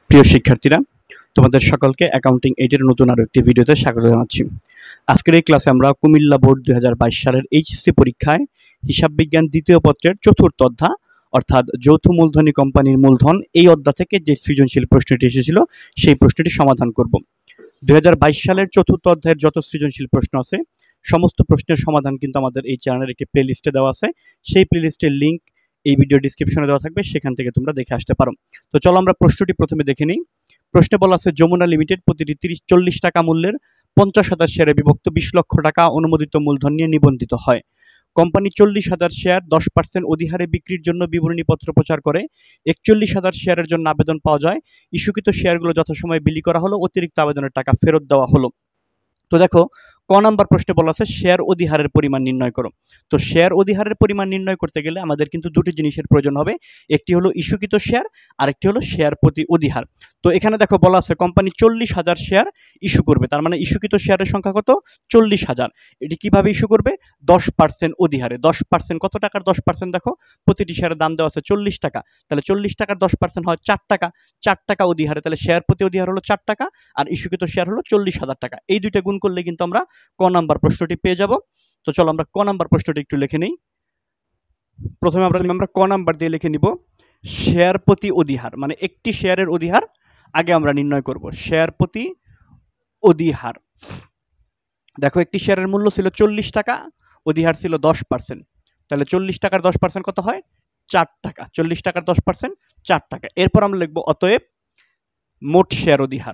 প্রিয় শিক্ষার্থীরা, তোমাদের সকলকে অ্যাকাউন্টিং 8 এর নতুন আরো একটি ভিডিওতে স্বাগত জানাচ্ছি। আজকের এই ক্লাসে আমরা কুমিল্লা বোর্ড 2022 সালের এইচএসসি পরীক্ষায় হিসাব বিজ্ঞান দ্বিতীয় পত্রের চতুর্থ অধ্যায় অর্থাৎ যৌথ মূলধনী কোম্পানির মূলধন এই অধ্যায় থেকে যে সৃজনশীল প্রশ্নটি এসেছিল সেই প্রশ্নটি সমাধান করব। 2022 সালের চতুর্থ অধ্যায়ের যত সৃজনশীল প্রশ্ন আছে সমস্ত প্রশ্নের সমাধান কিন্তু আমাদের এই চ্যানেলের একটি প্লেলিস্টে দেওয়া আছে। সেই প্লেলিস্টের লিংক এই ভিডিও ডেসক্রিপশনে দেওয়া থাকবে, সেখান থেকে তোমরা দেখে আসতে পারো। তো চলো আমরা প্রশ্নটি প্রথমে দেখে নিই। প্রশ্নে বলা আছে যমুনা লিমিটেড প্রতিটি 40 টাকা মূল্যের 50,000 শেয়ারে বিভক্ত 20 লক্ষ টাকা অনুমোদিত মূলধন নিয়ে নিবন্ধিত হয়। কোম্পানি 40,000 শেয়ার 10% অধিহারে বিক্রির জন্য বিবরণীপত্র প্রচার করে। 41,000 শেয়ারের জন্য আবেদন পাওয়া যায়। ইস্যুকৃত শেয়ারগুলো যথাসময়ে বিলি করা হলো, অতিরিক্ত আবেদনের টাকা ফেরত দেওয়া হলো। তো দেখো ক নাম্বার প্রশ্নে বলা আছে শেয়ার অধিহারের পরিমাণ নির্ণয় করো। তো শেয়ার অধিহারের পরিমাণ নির্ণয় করতে গেলে আমাদের কিন্তু দুটি জিনিসের প্রয়োজন হবে, একটি হলো ইস্যুকৃত শেয়ার আর একটি হলো শেয়ার প্রতি অধিহার। তো এখানে দেখো বলা আছে কোম্পানি 40,000 শেয়ার ইস্যু করবে, তার মানে ইস্যুকৃত শেয়ারের সংখ্যা কত? 40,000। এটি কিভাবে ইস্যু করবে? 10% অধিহারে। 10% কত টাকার 10%? দেখো প্রতিটি শেয়ারের দাম দেওয়া আছে 40 টাকা, তাহলে 40 টাকার 10% হয় 4 টাকা। 4 টাকা অধিহারে, তাহলে শেয়ার প্রতি অধিহার হলো 4 টাকা আর ইস্যুকৃত শেয়ার হলো 40,000 টাকা। এই দুইটা গুণ করলে কিন্তু আমরা ক নাম্বার প্রশ্নটি পেয়ে যাব। তো চলো আমরা ক নাম্বার প্রশ্নটি একটু লিখে নিই। প্রথমে আমরা ক নাম্বার দিয়ে লিখে নিব শেয়ার প্রতি অধিহার, মানে একটি শেয়ারের অধিহার আগে আমরা নির্ণয় করব। শেয়ার প্রতি অধিহার। দেখো একটি শেয়ারের মূল্য ছিল 40 টাকা, অধিহার ছিল 10%, তাহলে 40 টাকার 10% কত হয়? 4 টাকা। 40 টাকার 10% 4 টাকা। এরপর আমরা লিখব অতএব মোট শেয়ার অধিহার।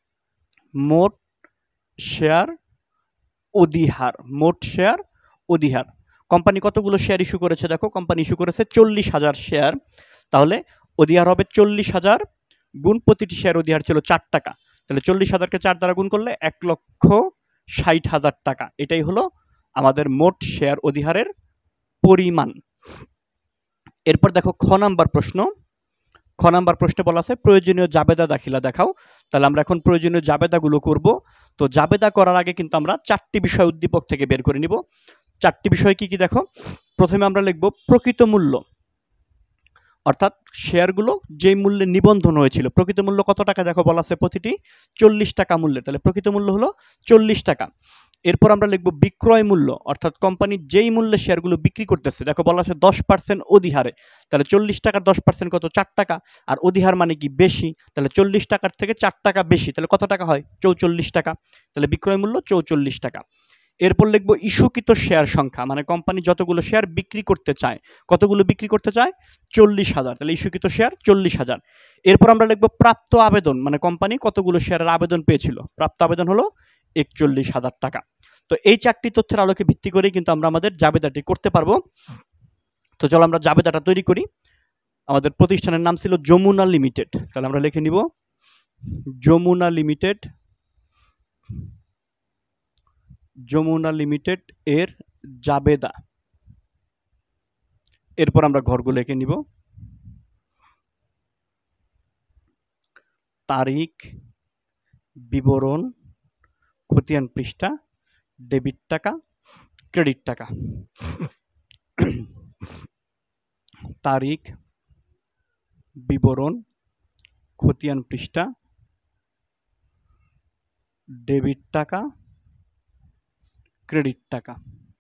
মোট শেয়ার অধিহার। মোট শেয়ার অধিহার। কোম্পানি কতগুলো শেয়ার ইস্যু করেছে? দেখো কোম্পানি ইস্যু করেছে 40,000 শেয়ার, তাহলে অধিহার হবে 40,000 গুণ প্রতিটি শেয়ার অধিহার ছিল 4 টাকা, তাহলে 40,000কে 4 দ্বারা গুণ করলে 1,60,000 টাকা। এটাই হলো আমাদের মোট শেয়ার অধিহারের পরিমাণ। এরপর দেখো খ নাম্বার প্রশ্ন। খ নাম্বার প্রশ্নে বলা আছে প্রয়োজনীয় জাবেদা দাখিলা দেখাও। তাহলে আমরা এখন প্রয়োজনীয় জাবেদাগুলো করব। তো জাবেদা করার আগে কিন্তু আমরা 4টি বিষয় উদ্দীপক থেকে বের করে নিব। 4টি বিষয় কি কি দেখো। প্রথমে আমরা লিখব প্রকৃত মূল্য, অর্থাৎ শেয়ারগুলো যেই মূল্যে নিবন্ধন হয়েছিল প্রকৃত মূল্য কত টাকা? দেখো বলা আছে প্রতিটি 40 টাকা মূল্যে, তাহলে প্রকৃত মূল্য হলো 40 টাকা। এরপর আমরা লিখব বিক্রয় মূল্য, অর্থাৎ কোম্পানি যেই মূল্যে শেয়ারগুলো বিক্রি করতেছে। দেখো বলা আছে 10% অধিহারে, তাহলে 40 টাকার 10% কত? 4 টাকা। আর অধিহার মানে কি? বেশি, তাহলে 40 টাকার থেকে 4 টাকা বেশি, তাহলে কত টাকা হয়? 44 টাকা। তাহলে বিক্রয় মূল্য 44 টাকা। এরপর লিখব ইস্যুকৃত শেয়ার সংখ্যা, মানে কোম্পানি যতগুলো শেয়ার বিক্রি করতে চায়। কতগুলো বিক্রি করতে চায়? 40,000, তাহলে ইস্যুকৃত শেয়ার 40,000। এরপর আমরা লিখব প্রাপ্ত আবেদন, মানে কোম্পানি কতগুলো শেয়ারের আবেদন পেয়েছিল। প্রাপ্ত আবেদন হলো 41,000 টাকা। তো এই 4টি তথ্যের আলোকে ভিত্তি করেই কিন্তু আমরা আমাদের জাবেদাটি করতে পারবো। তো চলো আমরা জাবেদাটা তৈরি করি। আমাদের প্রতিষ্ঠানের নাম ছিল যমুনা লিমিটেড, তাহলে আমরা লিখে নিব যমুনা লিমিটেড। যমুনা লিমিটেড এর জাবেদা। এরপর আমরা ঘরগুলো লিখে নিব। তারিখ, বিবরণ, খতিয়ান পৃষ্ঠা, ডেবিট টাকা, ক্রেডিট টাকা। তারিখ, বিবরণ, খতিয়ান পৃষ্ঠা, ডেবিট টাকা, ক্রেডিট টাকা।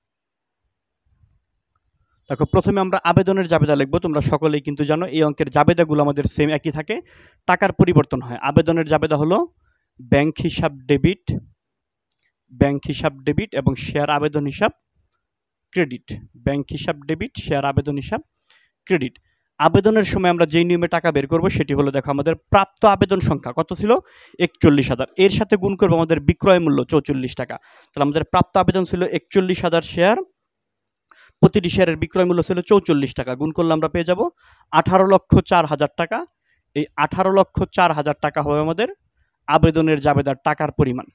দেখো প্রথমে আমরা আবেদনের জাবেদা লিখবো। তোমরা সকলেই কিন্তু জানো এই অঙ্কের জাবেদাগুলো আমাদের সেম একই থাকে, টাকার পরিবর্তন হয়। আবেদনের জাবেদা হলো ব্যাংক হিসাব ডেবিট, ব্যাংক হিসাব ডেবিট এবং শেয়ার আবেদন হিসাব ক্রেডিট। ব্যাংক হিসাব ডেবিট, শেয়ার আবেদন হিসাব ক্রেডিট। আবেদনের সময় আমরা যেই নিয়মে টাকা বের করব সেটি হলো, দেখো আমাদের প্রাপ্ত আবেদন সংখ্যা কত ছিল? 41,000। এর সাথে গুণ করবো আমাদের বিক্রয় মূল্য 44 টাকা। তাহলে আমাদের প্রাপ্ত আবেদন ছিল 41,000 শেয়ার, প্রতিটি শেয়ারের বিক্রয় মূল্য ছিল 44 টাকা। গুণ করলে আমরা পেয়ে যাব 18,04,000 টাকা। এই 18,04,000 টাকা হবে আমাদের আবেদনের জাবেদার টাকার পরিমাণ।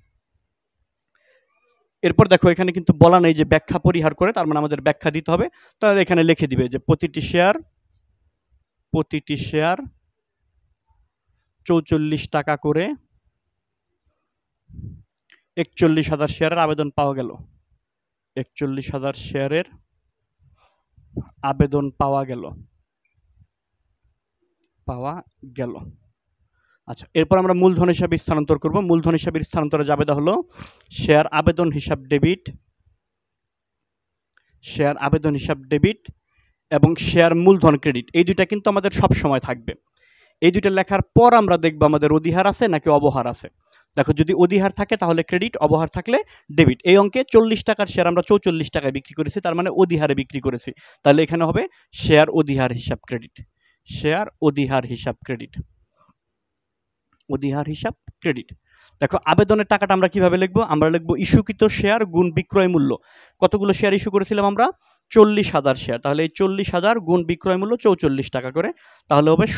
এরপর দেখো এখানে কিন্তু বলা নেই যে ব্যাখ্যা পরিহার করে, তার মানে আমাদের ব্যাখ্যা দিতে হবে। তাহলে এখানে লিখে দিবে যে প্রতিটি শেয়ার 44 টাকা করে 41,000 শেয়ারের আবেদন পাওয়া গেল। 41,000 শেয়ারের আবেদন পাওয়া গেল। আচ্ছা, এরপর আমরা মূলধন হিসাবে স্থানান্তর করব। মূলধন হিসাবে স্থানান্তরের জাবেদা হলো শেয়ার আবেদন হিসাব ডেবিট, শেয়ার আবেদন হিসাব ডেবিট এবং শেয়ার মূলধন ক্রেডিট। এই দুইটা কিন্তু আমাদের সব সময় থাকবে। এই দুইটা লেখার পর আমরা দেখব আমাদের অধিহার আছে নাকি অবহার আছে। দেখো, যদি অধিহার থাকে তাহলে ক্রেডিট, অবহার থাকলে ডেবিট। এই অঙ্কে 40 টাকার শেয়ার আমরা 44 টাকায় বিক্রি করেছি, তার মানে অধিহারে বিক্রি করেছি। তাহলে এখানে হবে শেয়ার অধিহার হিসাব ক্রেডিট, শেয়ার অধিহার হিসাব ক্রেডিট, অধিহার হিসাব ক্রেডিট। দেখো, আবেদনের টাকাটা আমরা কিভাবে লিখবো? আমরা লিখবো ইস্যুকৃত শেয়ার গুণ বিক্রয় মূল্য। কতগুলো শেয়ার ইস্যু করেছিলাম আমরা? 40,000 শেয়ার। তাহলে এই 40,000 গুণ বিক্রয় মূল্য 44 টাকা করে, তাহলে হবে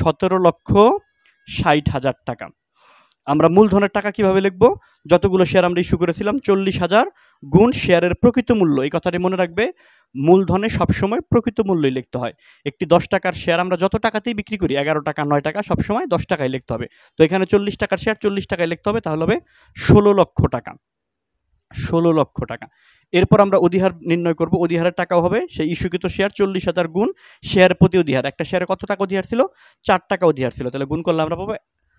17,60,000 টাকা। আমরা মূলধনের টাকা কিভাবে লিখবো? যতগুলো শেয়ার আমরা ইস্যু করেছিলাম 40,000 গুণ শেয়ারের প্রকৃত মূল্য। এই কথাটি মনে রাখবে, মূলধনে সবসময় প্রকৃত মূল্যই লিখতে হয়। একটি 10 টাকার শেয়ার আমরা যত টাকাতেই বিক্রি করি, 11 টাকা 9 টাকা, সবসময় 10 টাকায় লিখতে হবে। তো এখানে 40 টাকার শেয়ার 40 টাকায় লিখতে হবে, তাহলে হবে 16 লক্ষ টাকা, 16 লক্ষ টাকা। এরপর আমরা অধিহার নির্ণয় করব। অধিহারের টাকাও হবে সেই ইস্যুকৃত শেয়ার 40,000 গুণ শেয়ার প্রতি অধিহার। একটা শেয়ারে কত টাকা অধিহার ছিল? 4 টাকা অধিহার ছিল, তাহলে গুণ করলে আমরা পাবো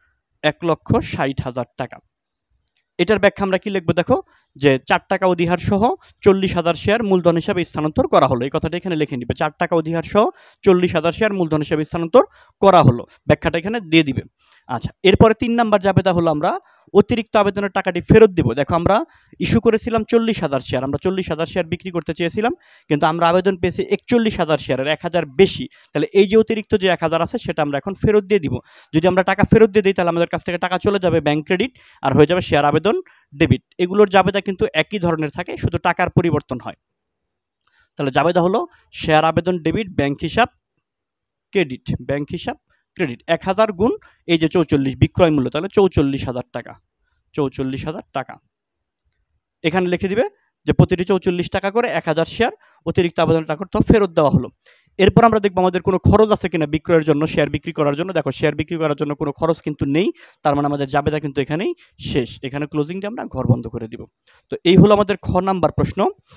1,60,000 টাকা। এটার ব্যাখ্যা আমরা কি লিখবো? দেখো, যে 4 টাকা অধিহার সহ 40,000 শেয়ার মূলধন হিসাবে স্থানান্তর করা হলো। এই কথাটা এখানে লিখে নিবে, 4 টাকা অধিহার সহ 40,000 শেয়ার মূলধন হিসাবে স্থানান্তর করা হলো। ব্যাখ্যাটা এখানে দিয়ে দিবে। আচ্ছা, এরপরে 3 নাম্বার জাবেদা হলো আমরা অতিরিক্ত আবেদনের টাকাটি ফেরত দিব। দেখো, আমরা ইস্যু করেছিলাম 40,000 শেয়ার, আমরা 40,000 শেয়ার বিক্রি করতে চেয়েছিলাম, কিন্তু আমরা আবেদন পেয়েছি 41,000 শেয়ারের, 1,000 বেশি। তাহলে এই যে অতিরিক্ত যে 1,000 আছে সেটা আমরা এখন ফেরত দিয়ে দিব। যদি আমরা টাকা ফেরত দিয়ে দিই তাহলে আমাদের কাছ থেকে টাকা চলে যাবে ব্যাংক ক্রেডিট, আর হয়ে যাবে শেয়ার আবেদন ডেবিট। এগুলোর জাবেদা কিন্তু একই ধরনের থাকে, শুধু টাকার পরিবর্তন হয়। তাহলে জাবেদা হলো শেয়ার আবেদন ডেবিট, ব্যাংক হিসাব ক্রেডিট, ব্যাংক হিসাব ক্রেডিট। 1,000 গুণ এই যে 44 বিক্রয় মূল্য, তাহলে 44,000 টাকা, 44,000 টাকা। এখানে লিখে দিবে যে প্রতিটি 44 টাকা করে 1,000 শেয়ার অতিরিক্ত আবেদন টাকা তো ফেরত দেওয়া হলো। এরপর আমরা দেখবো আমাদের কোনো খরচ আছে কিনা বিক্রয়ের জন্য, শেয়ার বিক্রি করার জন্য। দেখো, শেয়ার বিক্রি করার জন্য কোনো খরচ কিন্তু নেই, তার মানে আমাদের জাবেদা কিন্তু এখানেই শেষ। এখানে ক্লোজিং দিয়ে আমরা ঘর বন্ধ করে দিব। তো এই হলো আমাদের খ নাম্বার প্রশ্ন।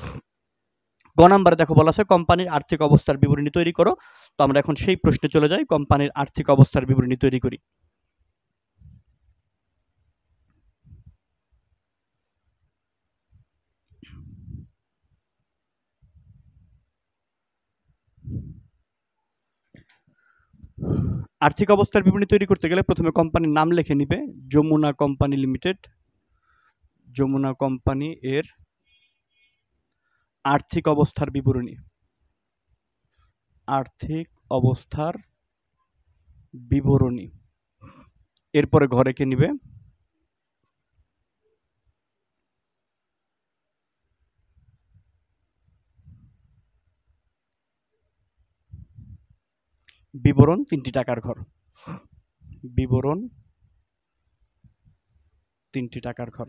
গ নাম্বারে দেখো বলা আছে কোম্পানির আর্থিক অবস্থার বিবরণী তৈরি করো। তো আমরা এখন সেই প্রশ্নে চলে যাই, কোম্পানির আর্থিক অবস্থার বিবরণী তৈরি করি। আর্থিক অবস্থার বিবরণী তৈরি করতে গেলে প্রথমে কোম্পানির নাম লিখে নিবে, Jamuna company limited. Jamuna company এর আর্থিক অবস্থার বিবরণী, আর্থিক অবস্থার বিবরণী। এরপরে ঘরে কে নিবে, বিবরণ 3টি টাকার ঘর, বিবরণ 3টি টাকার ঘর।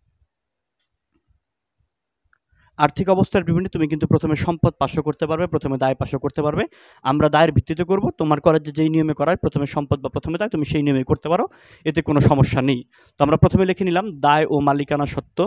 আর্থিক অবস্থার বিবরণী তুমি কিন্তু প্রথমে সম্পদ পার্শ্ব করতে পারবে, প্রথমে দায় পার্শ্ব করতে পারবে। আমরা দায়ের ভিত্তিতে করব, তোমার কলেজে যেই নিয়মে করায় প্রথমে সম্পদ বা প্রথমে দায়, তুমি সেই নিয়মে করতে পারো, এতে কোনো সমস্যা নেই। তো আমরা প্রথমে লিখে নিলাম দায় ও মালিকানা সত্ত্ব,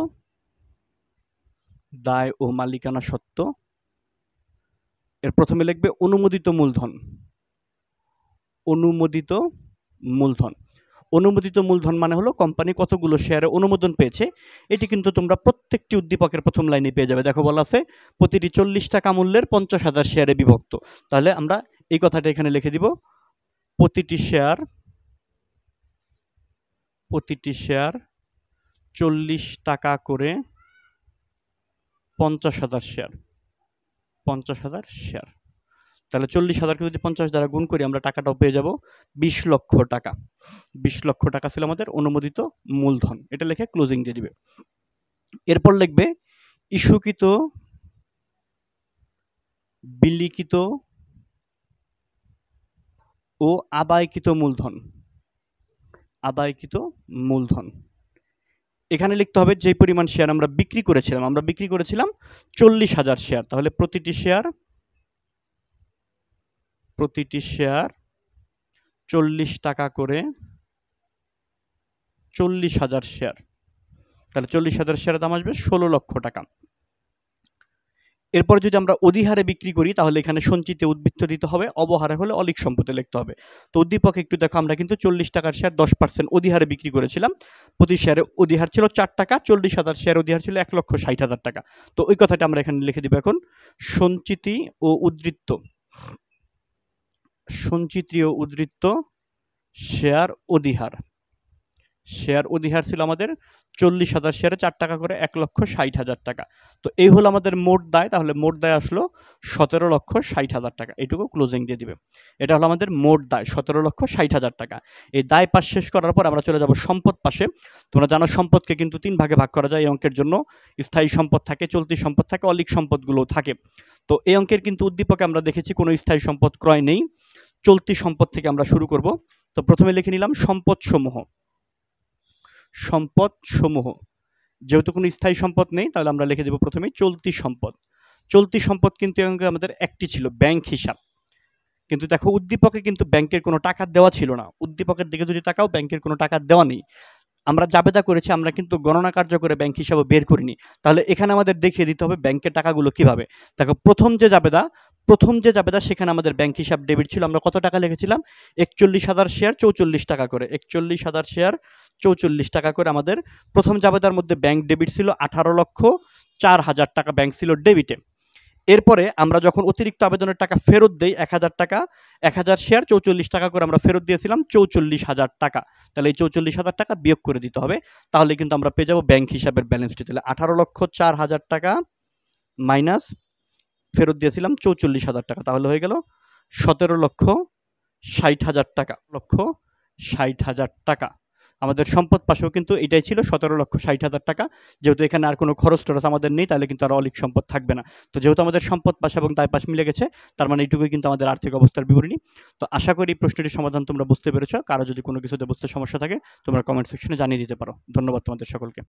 দায় ও মালিকানা সত্ত্ব। এর প্রথমে লিখবে অনুমোদিত মূলধন, অনুমোদিত মূলধন। অনুমোদিত মূলধন মানে হলো কোম্পানি কতগুলো শেয়ারে অনুমোদন পেয়েছে। এটি কিন্তু তোমরা প্রত্যেকটি উদ্দীপকের প্রথম লাইনে পেয়ে যাবে। দেখো, বলা আছে প্রতিটি 40 টাকা মূল্যের 50,000 শেয়ারে বিভক্ত। তাহলে আমরা এই কথাটা এখানে লিখে দিব, প্রতিটি শেয়ার, প্রতিটি শেয়ার 40 টাকা করে 50,000 শেয়ার, 50,000 শেয়ার। তাহলে 40,000কে যদি 50 দ্বারা গুণ করি আমরা টাকাটাও পেয়ে যাব 20 লক্ষ টাকা। 20 লক্ষ টাকা ছিল আমাদের অনুমোদিত মূলধন। এটা লিখে ক্লোজিং দিয়ে দিবে। এরপর লিখবে ইস্যুকৃত, বিলিখিত ও আদায়কৃত মূলধন, আদায়কৃত মূলধন। এখানে লিখতে হবে যে পরিমাণ শেয়ার আমরা বিক্রি করেছিলাম, আমরা বিক্রি করেছিলাম 40,000 শেয়ার, তাহলে প্রতিটি শেয়ার, প্রতিটি শেয়ার 40 টাকা করে 40,000 শেয়ার, তাহলে 40,000 শেয়ারের দাম আসবে 16 লক্ষ টাকা। এরপর যদি আমরা অধিহারে বিক্রি করি তাহলে এখানে সঞ্চিতে উদ্বৃত্ত দিতে হবে, অবহারে হলে অলিক সম্পদে লিখতে হবে। তো উদ্দীপক একটু দেখো, আমরা কিন্তু 40 টাকার শেয়ার 10% অধিহারে বিক্রি করেছিলাম। প্রতি শেয়ারে অধিহার ছিল 4 টাকা, 40,000 শেয়ার অধিহার ছিল 1,60,000 টাকা। তো ওই কথাটা আমরা এখানে লিখে দিব এখন, সঞ্চিতি ও উদ্বৃত্ত, সঞ্চিতি ও উদ্বৃত্ত শেয়ার অধিহার। শেয়ার অধিহার ছিল আমাদের 40,000 শেয়ারে 4 টাকা করে, 1,60,000 টাকা। তো এই হলো আমাদের মোট দায়, তাহলে মোট দায় আসলো 17,60,000 টাকা। এইটুকু ক্লোজিং দিয়ে দিবে। এটা হলো আমাদের মোট দায় 17,60,000 টাকা। এই দায় পাশ শেষ করার পর আমরা চলে যাব সম্পদ পাশে। তোমরা জানো সম্পদকে কিন্তু 3 ভাগে ভাগ করা যায় এই অঙ্কের জন্য। স্থায়ী সম্পদ থাকে, চলতি সম্পদ থাকে, অলিক সম্পদগুলো থাকে। তো এই অঙ্কের কিন্তু উদ্দীপকে আমরা দেখেছি কোনো স্থায়ী সম্পদ ক্রয় নেই। চলতি সম্পদ থেকে আমরা শুরু করব। তো প্রথমে লিখে নিলাম সম্পদ সমূহ। সম্পদ সমূহ, যেহেতু কোনো স্থায়ী সম্পদ নেই তাহলে আমরা লিখে দেব প্রথমে চলতি সম্পদ। চলতি সম্পদ কিন্তু আমাদের একটি ছিল, ব্যাংক হিসাব। কিন্তু দেখো উদ্দীপকে কিন্তু ব্যাংকের কোনো টাকা দেওয়া ছিল না। উদ্দীপকের দিকে যদি তাকাও, ব্যাংকের কোনো টাকা দেওয়া নেই। আমরা জাবেদা করেছি, আমরা কিন্তু গণনা কার্য করে ব্যাংক হিসাবে বের করিনি। তাহলে এখানে আমাদের দেখিয়ে দিতে হবে ব্যাংকের টাকাগুলো কিভাবে। দেখো প্রথম যে জাবেদা সেখানে আমাদের ব্যাংক হিসাব ডেবিট ছিল। আমরা কত টাকা লিখেছিলাম? 41,000 শেয়ার 44 টাকা করে, 41,000 শেয়ার 44 টাকা করে আমাদের প্রথম জাবেদার মধ্যে ব্যাংক ডেবিট ছিল 18,04,000 টাকা ব্যাংক ছিল ডেবিটে। এরপরে আমরা যখন অতিরিক্ত আবেদনের টাকা ফেরত দেই 1,000 টাকা, 1,000 শেয়ার 44 টাকা করে আমরা ফেরত দিয়েছিলাম 44,000 টাকা। তাহলে এই 44,000 টাকা বিয়োগ করে দিতে হবে, তাহলে কিন্তু আমরা পেয়ে যাবো ব্যাংক হিসাবের ব্যালেন্সটি। তাহলে 18,04,000 টাকা মাইনাস ফেরত দিয়েছিলাম 44,000 টাকা, তাহলে হয়ে গেল 17,60,000 টাকা। 17,60,000 টাকা। আমাদের সম্পদ পাশেও কিন্তু এটাই ছিল 17,60,000 টাকা। যেহেতু এখানে আর কোনো খরচ টরচ আমাদের নেই, তাহলে কিন্তু আর অলিক সম্পদ থাকবে না। তো যেহেতু আমাদের সম্পদ পাশ এবং দায় পাশ মিলে গেছে, তার মানে এইটুকুই কিন্তু আমাদের আর্থিক অবস্থার বিবরণী। তো আশা করি প্রশ্নটির সমাধান তোমরা বুঝতে পেরেছো। কারো যদি কোনো কিছুতে বুঝতে সমস্যা থাকে তোমরা কমেন্ট সেকশনে জানিয়ে দিতে পারো। ধন্যবাদ তোমাদের সকলকে।